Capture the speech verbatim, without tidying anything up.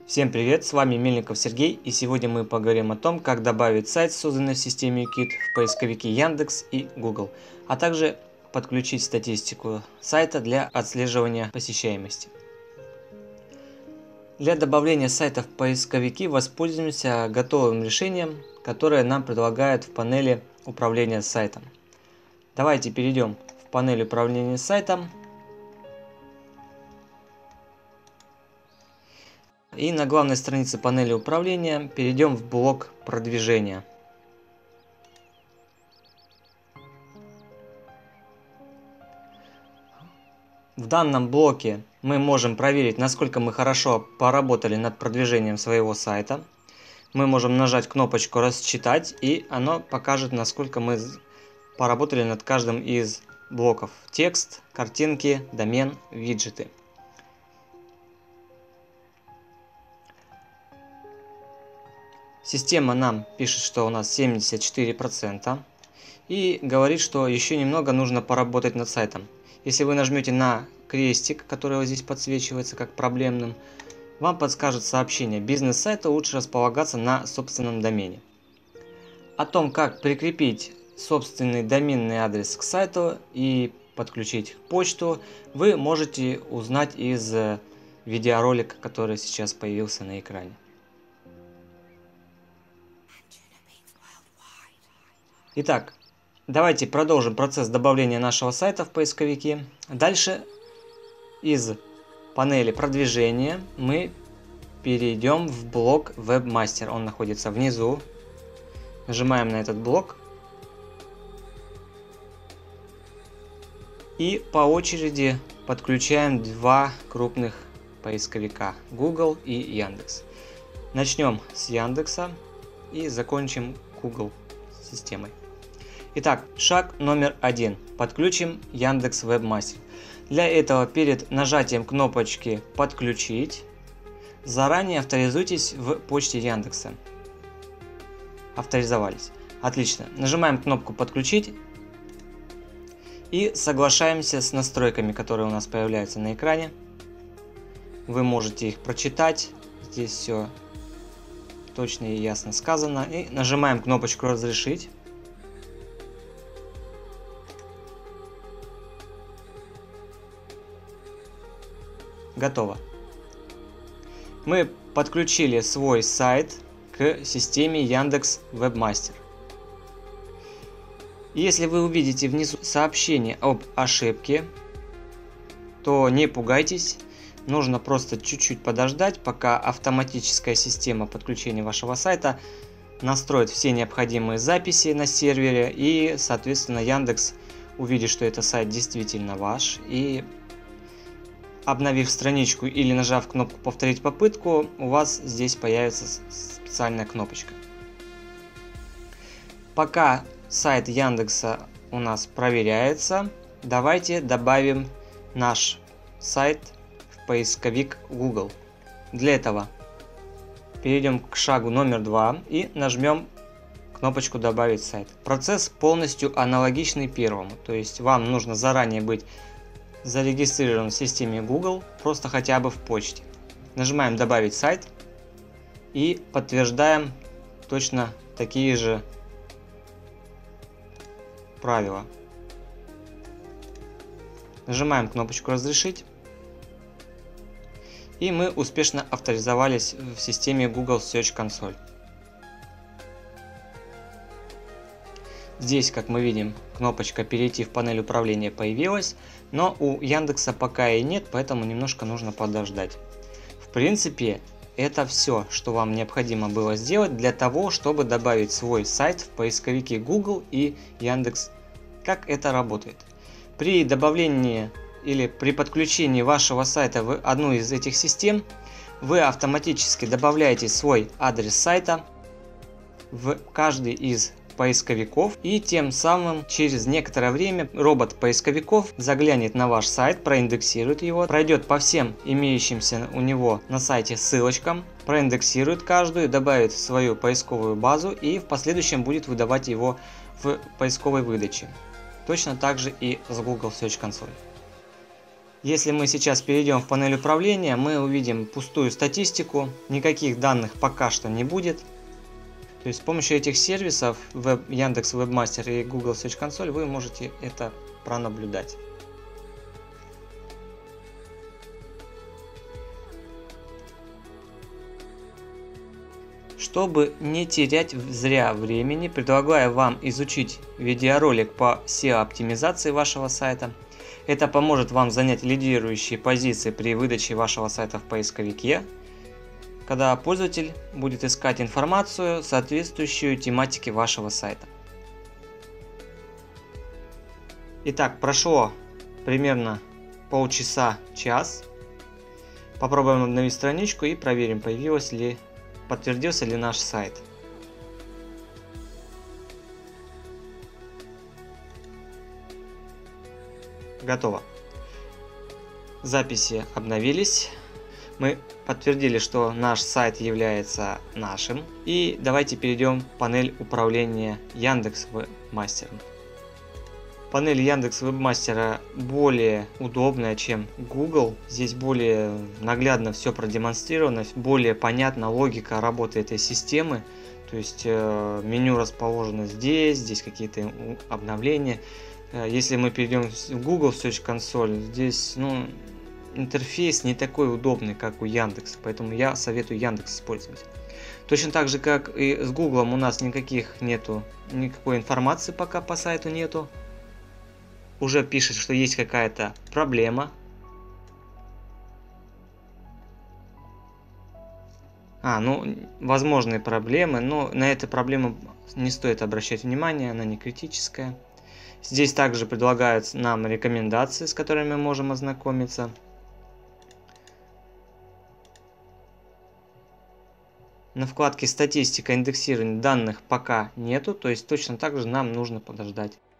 Всем привет, с вами Мельников Сергей, и сегодня мы поговорим о том, как добавить сайт, созданный в системе YouKit, в поисковики Яндекс и Google, а также подключить статистику сайта для отслеживания посещаемости. Для добавления сайта в поисковики воспользуемся готовым решением, которое нам предлагают в панели управления сайтом. Давайте перейдем в панель управления сайтом. И на главной странице панели управления перейдем в блок продвижения. В данном блоке мы можем проверить, насколько мы хорошо поработали над продвижением своего сайта. Мы можем нажать кнопочку «Рассчитать», и оно покажет, насколько мы поработали над каждым из блоков: текст, картинки, домен, виджеты. Система нам пишет, что у нас семьдесят четыре процента, и говорит, что еще немного нужно поработать над сайтом. Если вы нажмете на крестик, который вот здесь подсвечивается как проблемным, вам подскажет сообщение: бизнес-сайту лучше располагаться на собственном домене. О том, как прикрепить собственный доменный адрес к сайту и подключить почту, вы можете узнать из видеоролика, который сейчас появился на экране. Итак, давайте продолжим процесс добавления нашего сайта в поисковики. Дальше из панели продвижения мы перейдем в блок Webmaster. Он находится внизу. Нажимаем на этот блок. И по очереди подключаем два крупных поисковика: Google и Яндекс. Начнем с Яндекса и закончим Google системой. Итак, шаг номер один. Подключим Яндекс Webmaster. Для этого перед нажатием кнопочки «Подключить» заранее авторизуйтесь в почте Яндекса. Авторизовались. Отлично. Нажимаем кнопку «Подключить» и соглашаемся с настройками, которые у нас появляются на экране. Вы можете их прочитать. Здесь все точно и ясно сказано. И нажимаем кнопочку «Разрешить». Готово. Мы подключили свой сайт к системе Яндекс Webmaster. Если вы увидите внизу сообщение об ошибке, то не пугайтесь. Нужно просто чуть-чуть подождать, пока автоматическая система подключения вашего сайта настроит все необходимые записи на сервере, и, соответственно, Яндекс увидит, что это сайт действительно ваш, и, обновив страничку или нажав кнопку «Повторить попытку», у вас здесь появится специальная кнопочка. Пока сайт Яндекса у нас проверяется, давайте добавим наш сайт в поисковик Google. Для этого перейдем к шагу номер два и нажмем кнопочку «Добавить сайт». Процесс полностью аналогичный первому, то есть вам нужно заранее быть зарегистрирован в системе Google, просто хотя бы в почте. Нажимаем «Добавить сайт» и подтверждаем точно такие же правила. Нажимаем кнопочку «Разрешить», и мы успешно авторизовались в системе Google Search Console. Здесь, как мы видим, кнопочка «Перейти в панель управления» появилась, но у Яндекса пока и нет, поэтому немножко нужно подождать. В принципе, это все, что вам необходимо было сделать для того, чтобы добавить свой сайт в поисковики Google и Яндекс. Как это работает? При добавлении или при подключении вашего сайта в одну из этих систем, вы автоматически добавляете свой адрес сайта в каждый из поисковиков, и тем самым через некоторое время робот поисковиков заглянет на ваш сайт, проиндексирует его, пройдет по всем имеющимся у него на сайте ссылочкам, проиндексирует каждую, добавит в свою поисковую базу и в последующем будет выдавать его в поисковой выдаче. Точно так же и с Google Search Console. Если мы сейчас перейдем в панель управления, мы увидим пустую статистику, никаких данных пока что не будет. То есть с помощью этих сервисов Web, Яндекс Вебмастер и Google Search Console вы можете это пронаблюдать. Чтобы не терять зря времени, предлагаю вам изучить видеоролик по сео-оптимизации вашего сайта. Это поможет вам занять лидирующие позиции при выдаче вашего сайта в поисковике, когда пользователь будет искать информацию, соответствующую тематике вашего сайта. Итак, прошло примерно полчаса, час. Попробуем обновить страничку и проверим, появилось ли, подтвердился ли наш сайт. Готово. Записи обновились. Мы подтвердили, что наш сайт является нашим. И давайте перейдем в панель управления Яндекс Вебмастером. Панель Яндекс Вебмастера более удобная, чем Google. Здесь более наглядно все продемонстрировано, более понятна логика работы этой системы. То есть э, меню расположено здесь, здесь какие-то обновления. Если мы перейдем в Google Search Console, здесь ну, интерфейс не такой удобный, как у Яндекса, поэтому я советую Яндекс использовать. Точно так же, как и с Google, у нас никаких нету, никакой информации пока по сайту нету. Уже пишет, что есть какая-то проблема. А, ну, возможные проблемы, но на эту проблему не стоит обращать внимание, она не критическая. Здесь также предлагаются нам рекомендации, с которыми мы можем ознакомиться. На вкладке «Статистика индексирования данных» пока нету, то есть точно так же нам нужно подождать.